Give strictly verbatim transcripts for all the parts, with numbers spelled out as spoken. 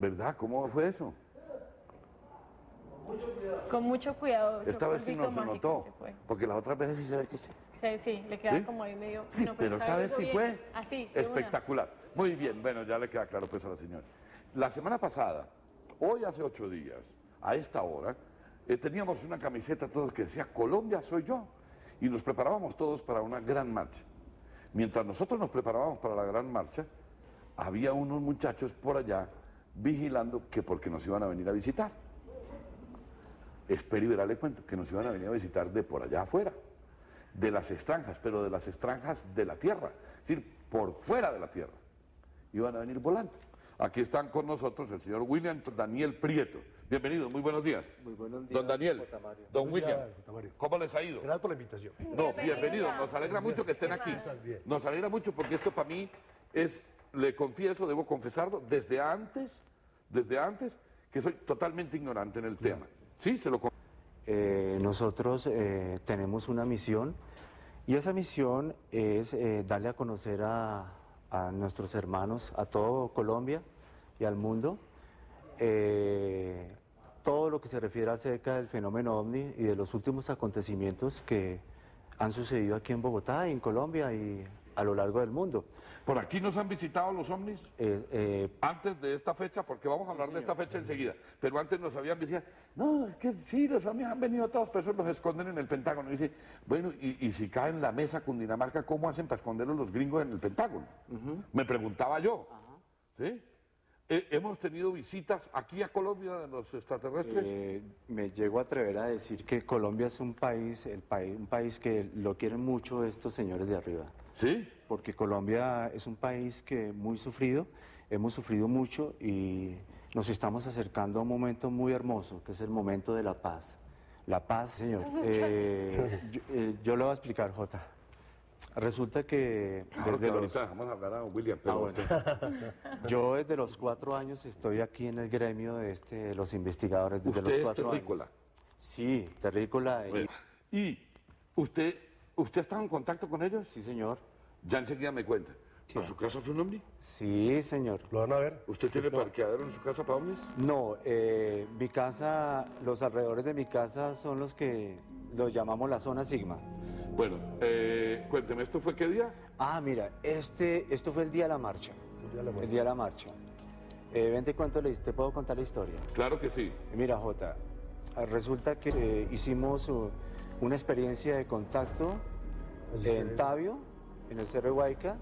¿Verdad? ¿Cómo fue eso? Con mucho cuidado. Esta vez sí no se notó, se porque las otras veces sí se ve que sí. Sí, sí, le queda ¿Sí? como ahí medio... Sí, no, pero esta vez sí fue así, espectacular. Muy bien, bueno, ya le queda claro pues a la señora. La semana pasada, hoy hace ocho días, a esta hora, eh, teníamos una camiseta todos que decía Colombia soy yo, y nos preparábamos todos para una gran marcha. Mientras nosotros nos preparábamos para la gran marcha, había unos muchachos por allá vigilando que porque nos iban a venir a visitar. Espero y verá, le cuento, que nos iban a venir a visitar de por allá afuera, de las extranjas, pero de las extranjas de la tierra, es decir, por fuera de la tierra. Iban a venir volando. Aquí están con nosotros el señor William Daniel Prieto. Bienvenido, muy buenos días. Muy buenos días, don Daniel, J. Mario. don Buenos William, días, J. Mario. ¿Cómo les ha ido? Gracias por la invitación. No, bienvenido, nos alegra mucho que estén aquí. Nos alegra mucho porque esto para mí es, le confieso, debo confesarlo, desde antes, desde antes, que soy totalmente ignorante en el Ya. tema. Sí, se lo confieso. Eh, nosotros eh, tenemos una misión y esa misión es eh, darle a conocer a, a nuestros hermanos, a todo Colombia y al mundo, eh, todo lo que se refiere acerca del fenómeno OVNI y de los últimos acontecimientos que han sucedido aquí en Bogotá, en Colombia y a lo largo del mundo. ¿Por aquí nos han visitado los ovnis? Eh, eh, Antes de esta fecha, porque vamos a hablar de esta fecha enseguida, pero antes nos habían visitado, no, es que sí, los ovnis han venido todos, pero esos los esconden en el Pentágono. Y dice, bueno, y, y si cae en la mesa Cundinamarca, ¿cómo hacen para esconderlos los gringos en el Pentágono? uh-huh. Me preguntaba yo, Ajá. ¿sí? Eh, ¿Hemos tenido visitas aquí a Colombia de los extraterrestres? Eh, me llego a atrever a decir que Colombia es un país, el país, un país que lo quieren mucho estos señores de arriba. ¿Sí? Porque Colombia es un país que muy sufrido, hemos sufrido mucho y nos estamos acercando a un momento muy hermoso, que es el momento de la paz. La paz, señor. Eh, yo, eh, yo le voy a explicar, Jota. Resulta que Claro desde que los, ahorita vamos a hablar a William, pero Ah, bueno. usted- yo desde los cuatro años estoy aquí en el gremio de, este, de los investigadores. Desde usted los es cuatro terrícola. años. Sí, terrícola. Y, Bueno, ¿Y usted, usted ha estado en contacto con ellos? sí, señor. Ya enseguida me cuenta. Sí. ¿A su casa fue un ovni? Sí, señor. ¿Lo van a ver? ¿Usted tiene parqueadero en su casa para ovnis? No, eh, mi casa, los alrededores de mi casa son los que los llamamos la zona Sigma. Bueno, eh, cuénteme, ¿esto fue qué día? Ah, mira, este, esto fue el día de la marcha. El día de la El marcha. día de la marcha. Eh, ven, te cuento, la- te puedo contar la historia. Claro que sí. Mira, Jota, ah, resulta que eh, hicimos uh, una experiencia de contacto Así se en ve. Tabio, en el Cerro de Guayca,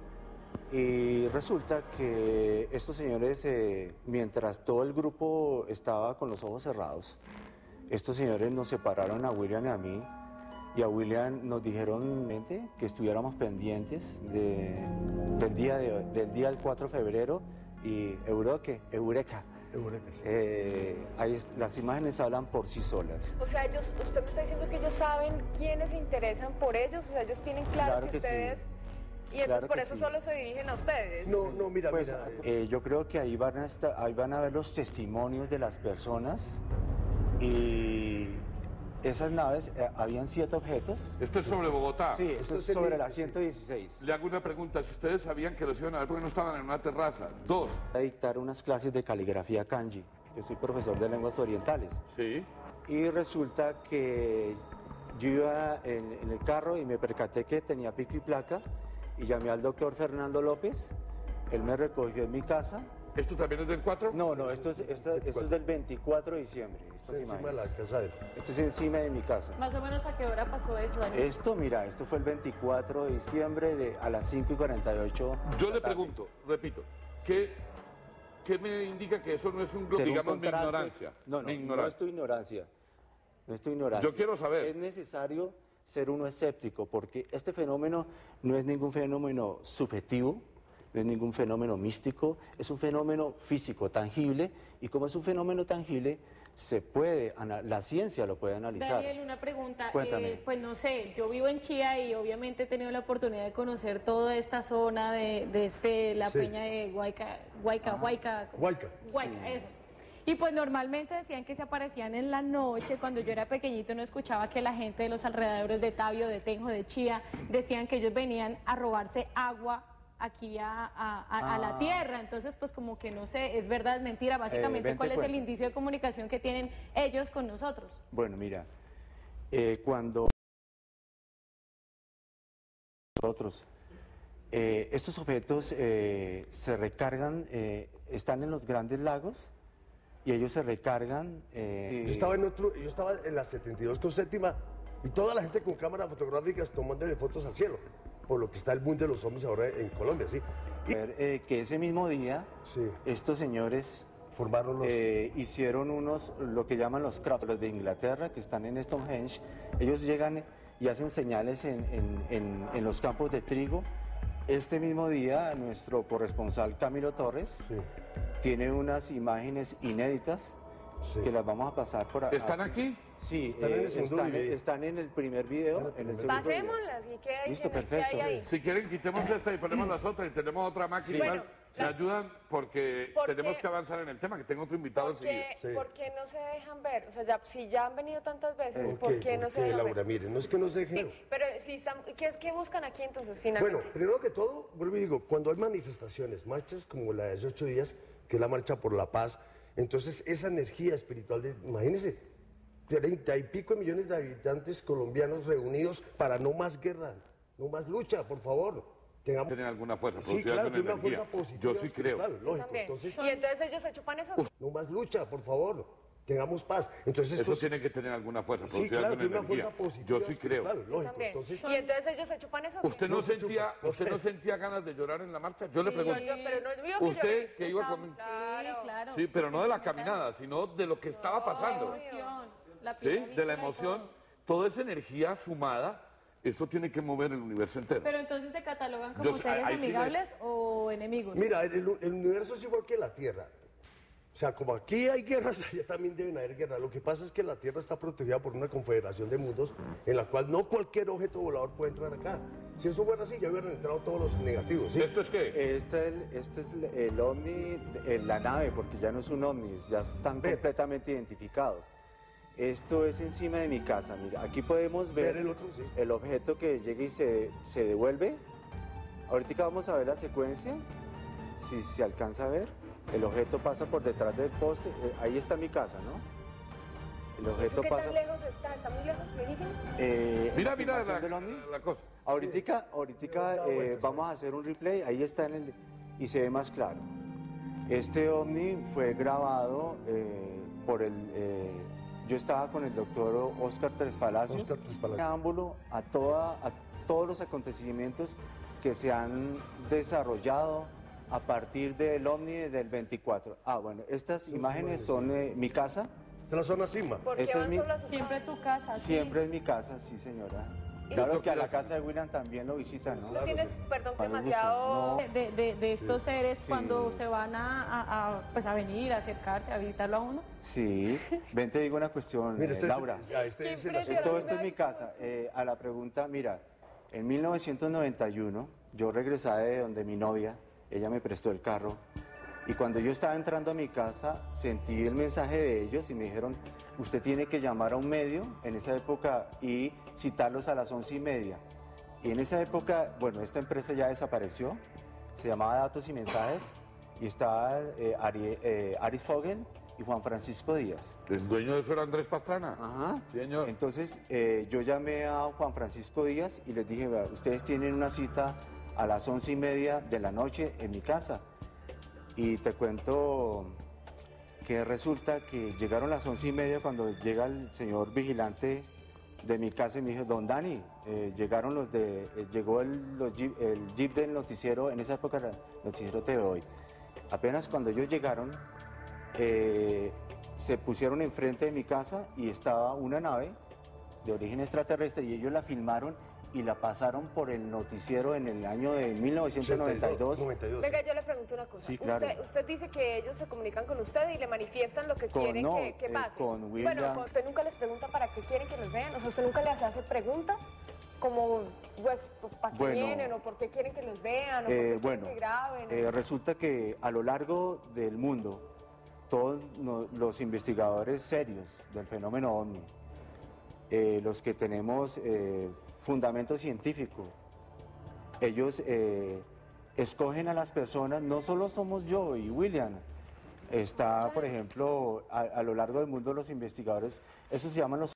y resulta que estos señores, eh, mientras todo el grupo estaba con los ojos cerrados, estos señores nos separaron a William y a mí, y a William nos dijeron "Vente, que estuviéramos pendientes de- del, día de- del día del cuatro de febrero, y Euroque, Eureka. Eureka, sí. Eh, ahí es- las imágenes hablan por sí solas. O sea, ellos, usted me está diciendo que ellos saben quiénes se interesan por ellos, o sea, ellos tienen claro, Claro que, que sí. ustedes... Y entonces Claro por que eso sí. solo se dirigen a ustedes. No, no, mira, Pues, mira. eh, yo creo que ahí van, a estar, ahí van a ver los testimonios de las personas y esas naves, eh, habían siete objetos. Esto es sobre Bogotá. Sí, eso es es el sobre mismo, la sí. ciento dieciséis. Le hago una pregunta, si ustedes sabían que los iban a ver porque no estaban en una terraza. Dos, A dictar unas clases de caligrafía kanji. Yo soy profesor de lenguas orientales. sí. Y resulta que yo iba en, en el carro y me percaté que tenía pico y placa y llamé al doctor Fernando López. Él me recogió en mi casa. ¿Esto también es del cuatro? No, no, esto es, esto, esto es del veinticuatro de diciembre. estas Encima de la imágenes. casa de él. Esto es encima de mi casa. Más o menos, ¿a qué hora pasó eso, Daniel? Esto, mira, esto fue el veinticuatro de diciembre de, a las cinco y cuarenta y ocho. Yo de le la tarde. pregunto, repito, ¿qué, qué me indica que eso no es un, Tener un digamos, mi contraste- ignorancia? No, no, Mi no ignorancia. es tu ignorancia. No es tu ignorancia. Yo quiero saber. Es necesario ser uno escéptico porque este fenómeno no es ningún fenómeno subjetivo, no es ningún fenómeno místico, es un fenómeno físico, tangible, y como es un fenómeno tangible, se puede, ana- la ciencia lo puede analizar. Daniel, una pregunta. Cuéntame. eh, pues no sé, yo vivo en Chía y obviamente he tenido la oportunidad de conocer toda esta zona de, de este, la Sí. peña de Huayca, Huayca, Huayca. Huayca. Huayca, eso. Y pues normalmente decían que se aparecían en la noche. Cuando yo era pequeñito no escuchaba que la gente de los alrededores de Tabio, de Tenjo, de Chía, decían que ellos venían a robarse agua aquí a, a- a- a la Ah. Tierra. Entonces, pues como que no sé, es verdad, es mentira. Básicamente, ven, te ¿cuál es el cuento. indicio de comunicación que tienen ellos con nosotros? Bueno, mira, eh, cuando nosotros, eh, estos objetos eh, se recargan, eh, están en los grandes lagos y ellos se recargan. eh, Yo estaba en otro, yo estaba en la setenta y dos con séptima y toda la gente con cámaras fotográficas tomándole fotos al cielo, por lo que está el boom de los ovnis ahora en Colombia, ¿sí? Y ver, eh, que ese mismo día sí, estos señores formaron los... eh, hicieron unos, lo que llaman los craft, los de Inglaterra, que están en Stonehenge. Ellos llegan y hacen señales en, en- en- en los campos de trigo. Este mismo día, nuestro corresponsal Camilo Torres Sí, tiene unas imágenes inéditas sí. que las vamos a pasar por acá. ¿Están aquí? Sí, Están en el eh, segundo están, video. están en el primer video, en el segundo video. Pasémoslas y qué hay, Listo, qué hay perfecto. ahí. Si quieren, quitemos esta y ponemos las otras y tenemos otra máquina. Sí. igual. Bueno, Me la- ayudan porque, porque- tenemos que avanzar en el tema, que tengo otro invitado ¿Por qué, enseguida. Sí. por qué no se dejan ver? O sea, ya, si ya han venido tantas veces, Ok, ¿por qué no se porque, dejan Laura, ver? miren, no es que no se dejen... Sí, pero si están, ¿qué, es, ¿qué buscan aquí entonces finalmente? Bueno, primero que todo, vuelvo y digo, cuando hay manifestaciones, marchas como la de hace ocho días, que es la marcha por la paz, entonces esa energía espiritual, de, imagínense, treinta y pico de millones de habitantes colombianos reunidos para no más guerra, no más lucha, por favor. Tengamos... ¿Tienen alguna fuerza? Sí, producida claro, con tiene una energía. fuerza positiva. Yo sí creo. espiritual, Yo lógico. también. Entonces, Y entonces ellos se chupan eso. no más lucha, por favor. Tengamos paz. Entonces, Eso estos- tiene que tener alguna fuerza Sí, producida claro, con tiene una energía. fuerza positiva. Yo sí creo. espiritual, Yo lógico. también. Entonces, Y entonces ellos se chupan eso. ¿Usted no, No se sentía, chupa, no usted sé. no sentía ganas de llorar en la marcha? Yo le Sí, pregunto. Yo- pero no digo que Usted yo- que iba Estaba- con... Sí, Claro. claro. Sí, pero no de la Sentimiental. caminada, sino de lo que estaba pasando. La emoción, la ¿Sí? piel De la erígena y emoción. todo. Toda esa energía sumada, eso tiene que mover el universo entero. Pero entonces se catalogan como Yo sé, seres ahí sí le- amigables o enemigos. mira, el, el universo es igual que la Tierra. O sea, como aquí hay guerras, allá también deben haber guerras. Lo que pasa es que la Tierra está protegida por una confederación de mundos en la cual no cualquier objeto volador puede entrar acá. Si eso fuera así, ya hubieran entrado todos los negativos, ¿sí? ¿Esto es qué? Este, es el- este es el, el ovni, eh, la nave, porque ya no es un ovni, ya están Ve. completamente identificados. Esto es encima de mi casa, mira, aquí podemos ver, Ver el otro, sí. el objeto que llega y se, se devuelve. Ahorita vamos a ver la secuencia, si se alcanza a ver. El objeto pasa por detrás del poste, eh, ahí está mi casa, ¿no? El ¿Eso objeto qué pasa... tan lejos está? ¿Está muy lejos? ¿Lejísimo? eh, Mira, la mira la, filmación del ovni. la cosa. Ahorita, ahorita Da eh, vueltas, vamos a hacer un replay, ahí está en el, y se ve más claro. Este ovni fue grabado eh, por el, eh, yo estaba con el doctor Oscar Tres Palacios, Óscar Tres Palacios. preámbulo a, toda, a todos los acontecimientos que se han desarrollado a partir del ovni del veinticuatro. Ah, bueno, estas Sus imágenes imágenes, son eh, mi casa, Esta es la zona Sigma. ¿Por qué Ese es van mi- solo a su Siempre casa? tu casa. sí. siempre es mi casa, sí señora. ¿Y Claro tú que a la qué haces? casa de William también lo visitan, ¿no? Tú Claro, tienes, sí. perdón, Para gusto, demasiado... no. De, de- de estos seres Sí. cuando se van a, a- a, pues a venir, a acercarse, a visitarlo a uno. Sí, ven te digo una cuestión, Mira, eh, este Laura. es, ah, este Qué es el Eh, impresionante. asunto. todo esto es mi casa. Eh, a la pregunta, mira, en mil novecientos noventa y uno yo regresaba de donde mi novia, ella me prestó el carro, y cuando yo estaba entrando a mi casa sentí el mensaje de ellos y me dijeron, usted tiene que llamar a un medio en esa época y citarlos a las once y media. Y en esa época, bueno, esta empresa ya desapareció, se llamaba Datos y Mensajes, y estaba eh, Ari- eh, Aris Fogel y Juan Francisco Díaz. ¿El dueño de eso era Andrés Pastrana? Ajá. Sí, señor. Entonces eh, yo llamé a Juan Francisco Díaz y les dije, "Vea, ustedes tienen una cita a las once y media de la noche en mi casa". Y te cuento que resulta que llegaron las once y media cuando llega el señor vigilante de mi casa y me dijo, don Dani, eh, llegaron los de, eh, llegó el, los jeep, el jeep del noticiero, en esa época era el noticiero T V Hoy. Apenas cuando ellos llegaron, eh, se pusieron enfrente de mi casa y estaba una nave de origen extraterrestre y ellos la filmaron y la pasaron por el noticiero en el año de mil novecientos noventa y dos. noventa y dos. Venga, yo le pregunto una cosa. Sí, claro. usted, usted dice que ellos se comunican con usted y le manifiestan lo que Con- quieren no, que, que eh, pase. con Bueno, William. usted nunca les pregunta para qué quieren que los vean. O sea, usted nunca les hace preguntas como, pues, para qué Bueno, vienen o por qué quieren que los vean o por Eh, qué quieren bueno, que graben. o- eh, resulta que a lo largo del mundo, todos no- los investigadores serios del fenómeno OVNI, eh, los que tenemos eh, fundamento científico, ellos eh, escogen a las personas, no solo somos yo y William, está, por ejemplo, a, a lo largo del mundo los investigadores, eso se llaman los